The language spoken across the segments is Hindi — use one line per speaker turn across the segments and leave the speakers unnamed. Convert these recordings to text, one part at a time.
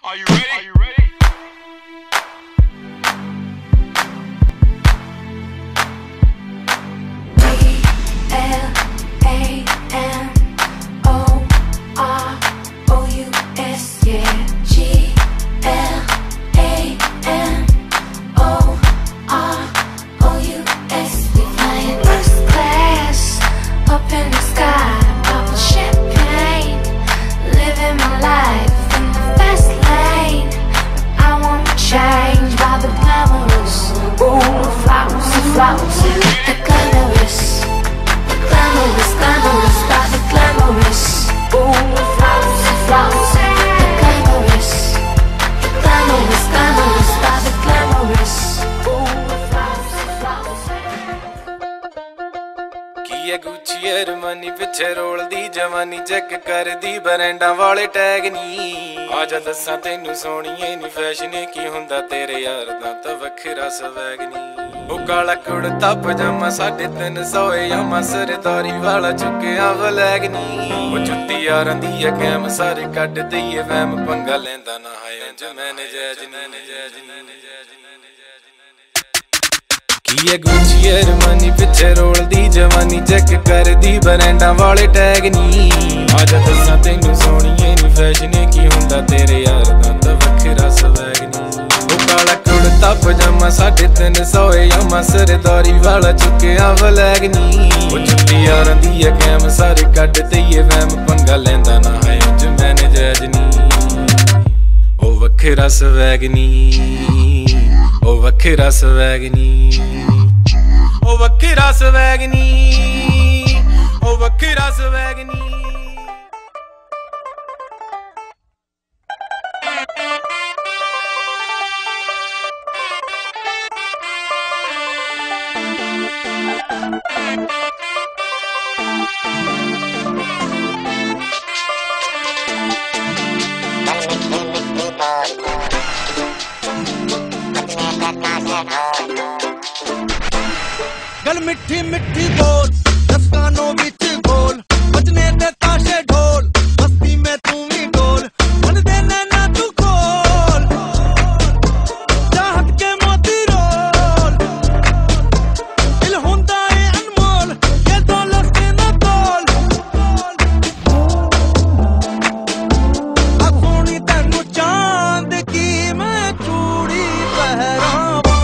Are you ready? Are you ready?
G-L-A-M-O-R-O-U-S, yeah. G-L-A-M-O-R-O-U-S. We flying first class up in the sky, popping champagne, living my life in the fast lane. I won't change by the glamorous, ooh, flouncy, flouncy, the glamorous, glamorous, glamorous, by the glamorous, ooh, flouncy, flouncy, the glamorous, glamorous, glamorous, by the glamorous, ooh, flouncy, flouncy.
की है गुच्ची अरमानी पिछे रोल दी जवानी चेक कर दी ब्रांडा वाले टैग नी आजा दसा तेनू सोहणीए नी फैशन की हुंदा तेरे यार दा तां वखरा स्वैग नी ओ काला कुड़ता पजामा 350 यामा सरदारी वाला चुक्किया फ्लैग नी ओ जुत्ती यारां दी है कैम सारे कड्ड दईए वैम पंगा लैंदा ना है इंज मैंने जैज नी की है गुच्ची अरमानी पिछे रोल दी जवानी चेक कर दी ब्रांडा वाले टैग नी आजा दसा तेनू सोहणीए नी फैशन की हुंदा तेरे यार दा तां वखरा स्वैग नी ओ काला कुड़ता पजामा 350 यामा सरदारी वाला चुक्किया फ्लैग नी ओ जुत्ती यारां दी है कैम सारे कड्ड दईए वैम पंगा लैंदा ना है इंज मैंने जैज नी ओ वखरा स्वैग नी ओ वखरा स्वैग नी ओ वखरा स्वैग नी ओ वखरा स्वैग नी
गल मिठी मिठी बोल दस कानों बिच बोल बजने दे ताशे ढोल मस्ती में तू भी डोल मन दे नैना तू खोल चाहत के मोती रोल दिल हुंदा है अनमोल ये दौलत से न तोल आ सोनी तेनू चांद की मैं चूड़ी पहरां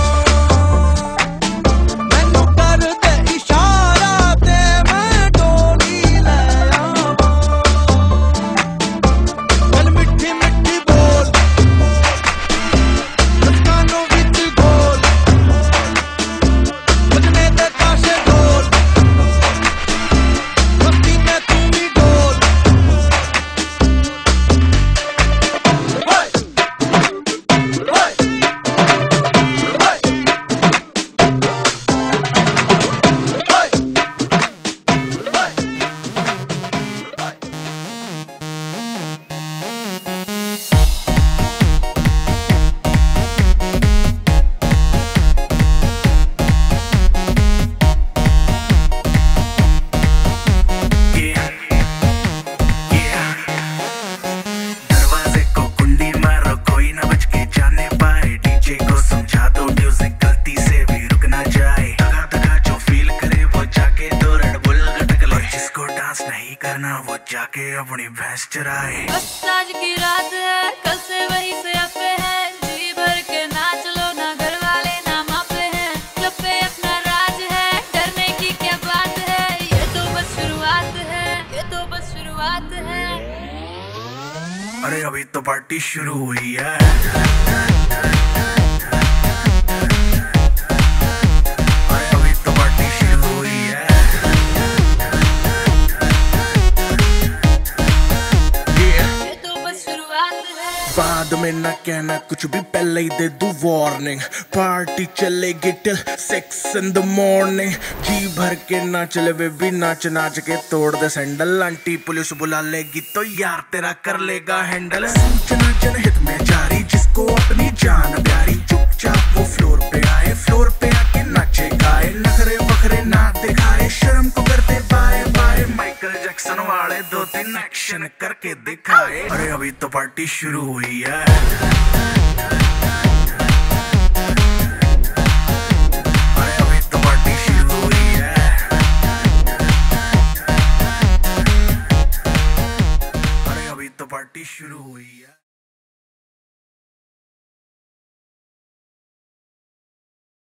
वो जाके अपनी भैंस चराए।
बस आज की रात है, कल से वही से अपे हैं, जी भर के नाच लो ना, घर वाले ना मापे हैं, क्लब पे अपना राज है, डरने की क्या बात है, ये तो बस शुरुआत है, ये तो बस शुरुआत है।
अरे अभी तो पार्टी शुरू हुई है। बाद में ना कहना कुछ भी, पहले ही दे दूं वार्निंग। पार्टी चलेगी टिल 6 in the morning। जी भर के नाच ले बेबी, नाच नाच के तोड़ दे सैंडल। आंटी पुलिस बुला लेगी तो यार तेरा कर लेगा हैंडल। सूचना जनहित में जारी, जिसको अपनी जान प्यारी, चुपचाप वो फ्लोर पे आए, फ्लोर पे आके नाचे गाए, नखरे बखरे ना दिखाए, शर्म को करते बाय बाय। माइकल जैक्सन वाले 2-3 एक्शन करके दिखा। खाए। अरे अभी तो पार्टी शुरू हुई है। अरे अभी तो पार्टी शुरू हुई है। अरे अभी तो पार्टी शुरू हुई है।